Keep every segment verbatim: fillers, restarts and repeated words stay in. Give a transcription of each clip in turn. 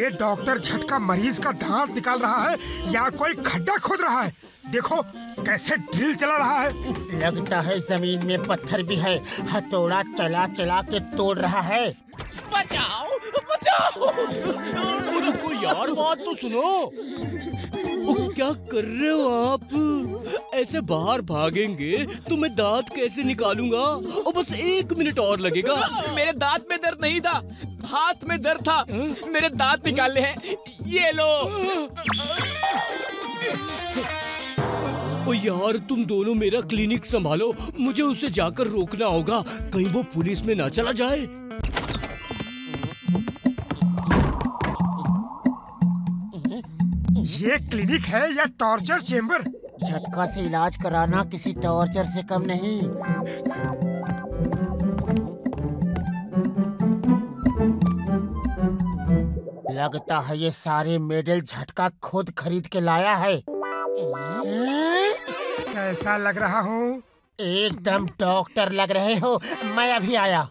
ये डॉक्टर झटका मरीज का दांत निकाल रहा है या कोई खड्डा खोद रहा है? देखो कैसे ड्रिल चला रहा है। लगता है जमीन में पत्थर भी है, हथौड़ा चला चला के तोड़ रहा है। बचाओ बचाओ! रुको यार, बात तो सुनो। ओ, क्या कर रहे हो आप? ऐसे बाहर भागेंगे तो मैं दांत कैसे निकालूंगा? और बस एक मिनट और लगेगा। मेरे दांत में दर्द नहीं था, हाथ में दर्द था। मेरे दांत निकालने हैं, ये लो। ओ यार, तुम दोनों मेरा क्लिनिक संभालो, मुझे उसे जाकर रोकना होगा, कहीं वो पुलिस में ना चला जाए। ये क्लिनिक है या टॉर्चर चेम्बर? झटका से इलाज कराना किसी टॉर्चर से कम नहीं। लगता है ये सारे मेडल झटका खुद खरीद के लाया है। कैसा लग रहा हूँ? एकदम डॉक्टर लग रहे हो। मैं अभी आया।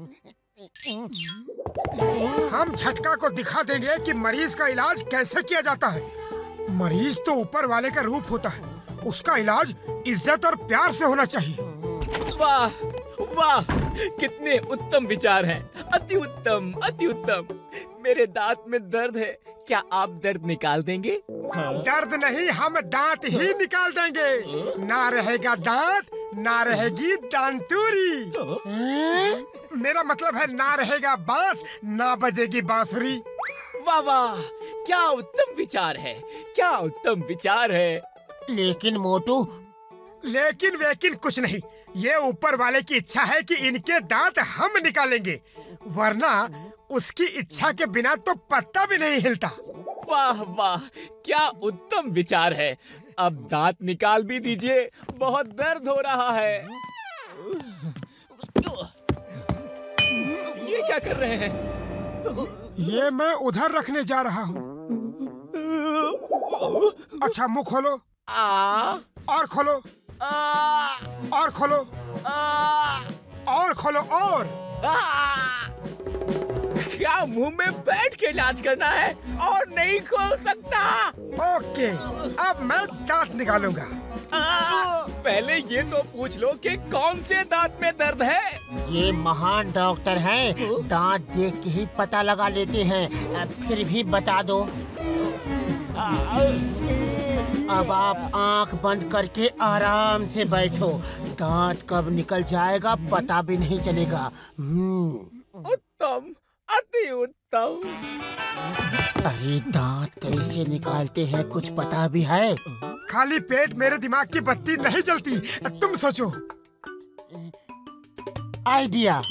हम झटका को दिखा देंगे कि मरीज का इलाज कैसे किया जाता है। मरीज तो ऊपर वाले का रूप होता है, उसका इलाज इज्जत और प्यार से होना चाहिए। वाह वाह, कितने उत्तम विचार हैं। अति उत्तम, अति उत्तम। मेरे दांत में दर्द है, क्या आप दर्द निकाल देंगे? हाँ। दर्द नहीं, हम दांत ही निकाल देंगे। ना रहेगा दांत, ना रहेगी दांतूरी। मेरा मतलब है ना रहेगा बांस, ना बजेगी बांसुरी। वाह वाह, क्या उत्तम विचार है, क्या उत्तम विचार है। लेकिन मोटू, लेकिन वेकिन कुछ नहीं, ये ऊपर वाले की इच्छा है कि इनके दांत हम निकालेंगे, वरना उसकी इच्छा के बिना तो पत्ता भी नहीं हिलता। वाह वाह, क्या उत्तम विचार है। अब दांत निकाल भी दीजिए, बहुत दर्द हो रहा है। ये क्या कर रहे हैं? ये मैं उधर रखने जा रहा हूँ। अच्छा, मुंह खोलो। आ, और खोलो। आ, और खोलो। आ, और खोलो और। आ, क्या मुंह में बैठ के इलाज करना है और नहीं खोल सकता? ओके, अब मैं दांत निकालूंगा। आ, पहले ये तो पूछ लो कि कौन से दांत में दर्द है। ये महान डॉक्टर हैं, दांत देख के ही पता लगा लेते हैं। फिर भी बता दो। अब आप आंख बंद करके आराम से बैठो। दांत कब निकल जाएगा पता भी नहीं चलेगा। उत्तम, अति उत्तम। अरे दांत कैसे निकालते हैं कुछ पता भी है? खाली पेट मेरे दिमाग की बत्ती नहीं जलती, तुम सोचो। आइडिया।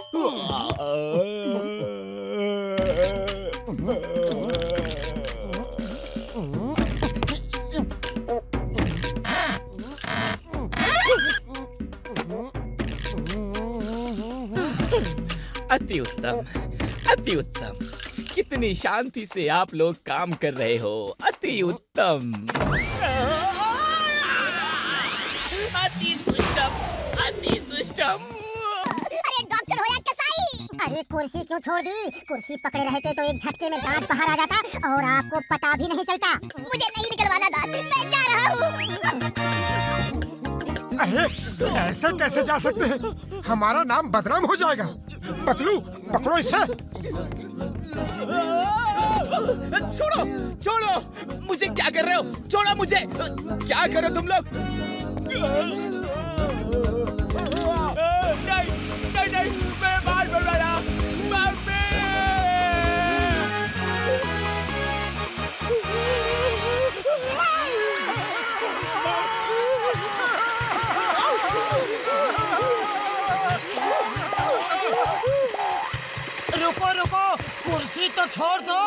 अति उत्तम, अति उत्तम। कितनी शांति से आप लोग काम कर रहे हो। अति उत्तम, अति दुष्टम, अति दुष्टम। अरे डॉक्टर हो या कसाई, अरे कुर्सी क्यों छोड़ दी? कुर्सी पकड़े रहते तो एक झटके में दांत बाहर आ जाता और आपको पता भी नहीं चलता। मुझे नहीं निकलवाना दांत, मैं जा रहा हूँ। अरे ऐसे कैसे जा सकते हैं? हमारा नाम बदनाम हो जाएगा। पतलू, पकड़ो इसे। छोड़ो, छोड़ो, मुझे क्या कर रहे हो? छोड़ो मुझे, क्या कर रहे हो तुम लोग? नहीं, नहीं, नहीं, मैं बाहर बोल रहा हूँ। रुको रुको, कुर्सी तो छोड़ दो।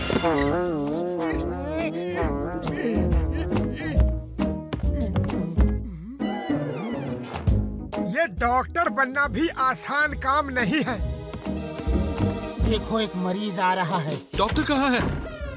ये डॉक्टर बनना भी आसान काम नहीं है। देखो एक मरीज आ रहा है। डॉक्टर कहाँ है?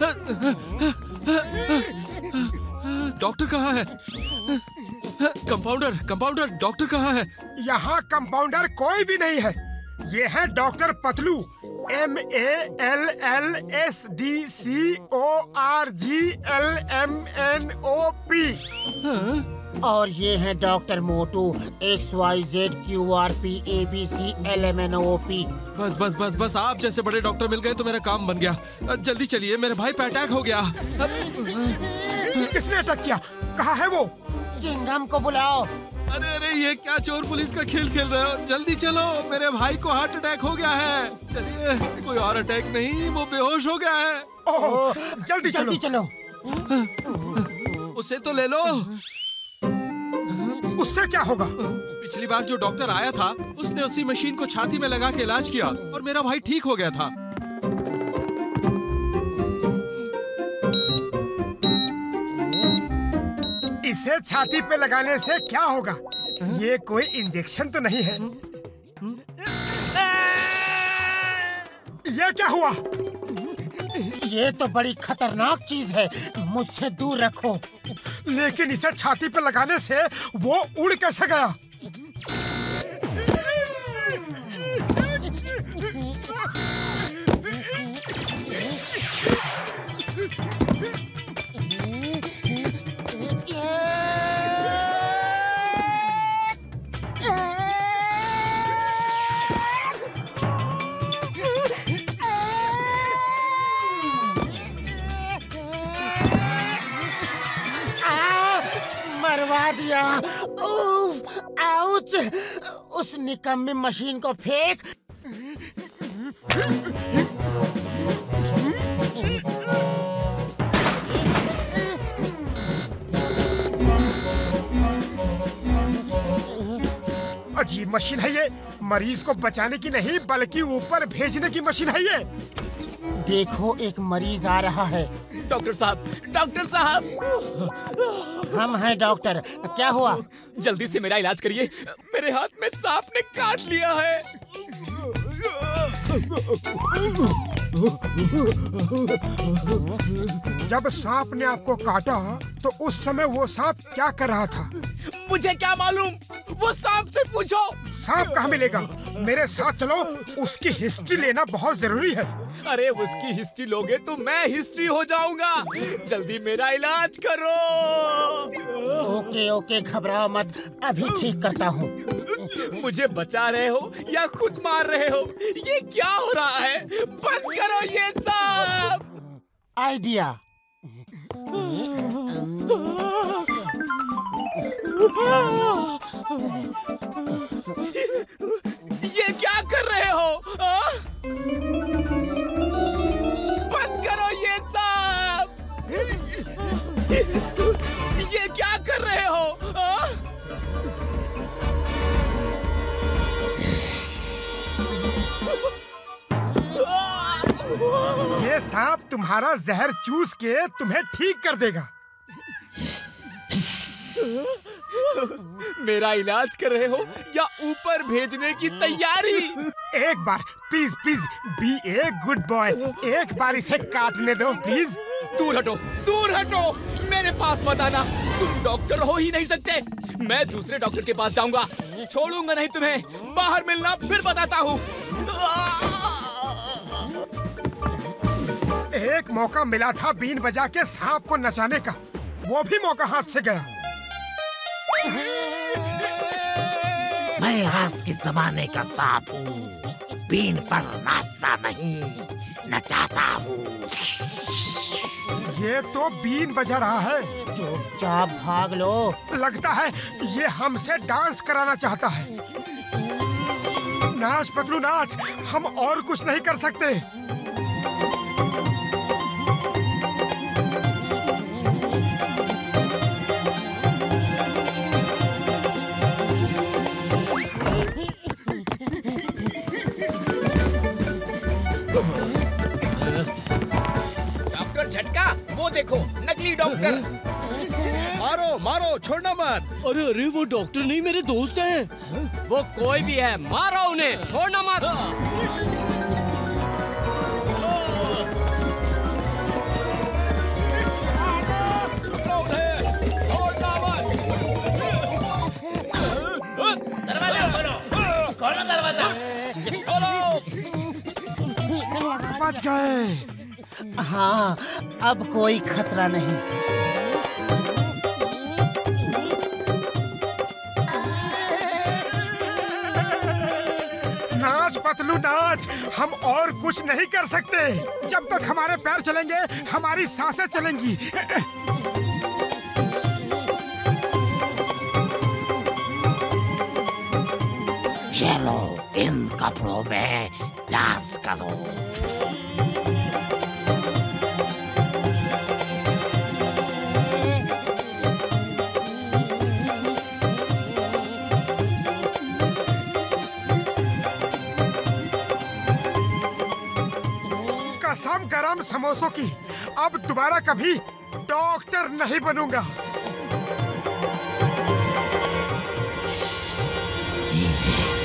डॉक्टर कहाँ है? कंपाउंडर, कंपाउंडर, डॉक्टर कहाँ है? यहाँ कंपाउंडर कोई भी नहीं है। ये है doctor Patlu, M A L L S D C O R G L M N O P. और ये है doctor Motu, X Y Z Q R P A B C L M N O P. बस बस बस बस, आप जैसे बड़े डॉक्टर मिल गए तो मेरा काम बन गया। जल्दी चलिए, मेरे भाई पे अटैक हो गया। किसने अटैक किया? कहाँ है वो? चिंगम को बुलाओ। अरे अरे, ये क्या चोर पुलिस का खेल खेल रहे हो? जल्दी चलो, मेरे भाई को हार्ट अटैक हो गया है। चलिए, कोई और अटैक नहीं, वो बेहोश हो गया है। ओह, जल्दी जल्दी चलो। उसे तो ले लो। उससे क्या होगा? पिछली बार जो डॉक्टर आया था, उसने उसी मशीन को छाती में लगा के इलाज किया और मेरा भाई ठीक हो गया था। इसे छाती पे लगाने से क्या होगा? ये कोई इंजेक्शन तो नहीं है। ये क्या हुआ? ये तो बड़ी खतरनाक चीज है, मुझसे दूर रखो। लेकिन इसे छाती पे लगाने से वो उड़ कैसे गया? मरवा दिया। उफ, आउच! उस निकम्मी मशीन को फेंक। अजीब मशीन है ये। मरीज को बचाने की नहीं बल्कि ऊपर भेजने की मशीन है ये। देखो, एक मरीज आ रहा है। डॉक्टर साहब, डॉक्टर साहब, हम हैं डॉक्टर। क्या हुआ? जल्दी से मेरा इलाज करिए। मेरे हाथ में सांप ने काट लिया है। जब सांप ने आपको काटा तो उस समय वो सांप क्या कर रहा था? मुझे क्या मालूम, वो सांप से पूछो। सांप कहाँ मिलेगा? मेरे साथ चलो, उसकी हिस्ट्री लेना बहुत जरूरी है। अरे उसकी हिस्ट्री लोगे तो मैं हिस्ट्री हो जाऊंगा। जल्दी मेरा इलाज करो। ओके ओके, घबराओ मत, अभी ठीक करता हूँ। मुझे बचा रहे हो या खुद मार रहे हो? ये क्या हो रहा है? बंद करो ये सब। आइडिया। ये क्या कर रहे हो? आ? बंद करो ये सब। ये क्या कर रहे हो? आ? ये सांप तुम्हारा जहर चूस के तुम्हें ठीक कर देगा। मेरा इलाज कर रहे हो या ऊपर भेजने की तैयारी? एक बार please please be a good boy, एक बार इसे काटने दो प्लीज। दूर हटो, दूर हटो, मेरे पास मत आना। तुम डॉक्टर हो ही नहीं सकते। मैं दूसरे डॉक्टर के पास जाऊंगा। छोड़ूंगा नहीं तुम्हें। बाहर मिलना, फिर बताता हूँ। एक मौका मिला था बीन बजा के सांप को नचाने का, वो भी मौका हाथ से गया। मैं आज के जमाने का सांप हूँ, बीन पर नाचता नहीं, नचाता हूँ। ये तो बीन बजा रहा है। चुपचाप भाग लो। लगता है ये हमसे डांस कराना चाहता है। नाच पतलू नाच, हम और कुछ नहीं कर सकते। देखो, नकली डॉक्टर। मारो मारो, छोड़ना मत। अरे अरे, वो डॉक्टर नहीं, मेरे दोस्त हैं। वो कोई भी है, मारो उन्हें, छोड़ना मत। दरवाजा खोलो। खोलो दरवाजा। खोलो। बच गए। हाँ, अब कोई खतरा नहीं। नाच पतलू नाच, हम और कुछ नहीं कर सकते। जब तक हमारे पैर चलेंगे हमारी सांसें चलेंगी। चलो इन कपड़ों में डांस करो। कसम गरम समोसों की, अब दोबारा कभी डॉक्टर नहीं बनूंगा। Easy.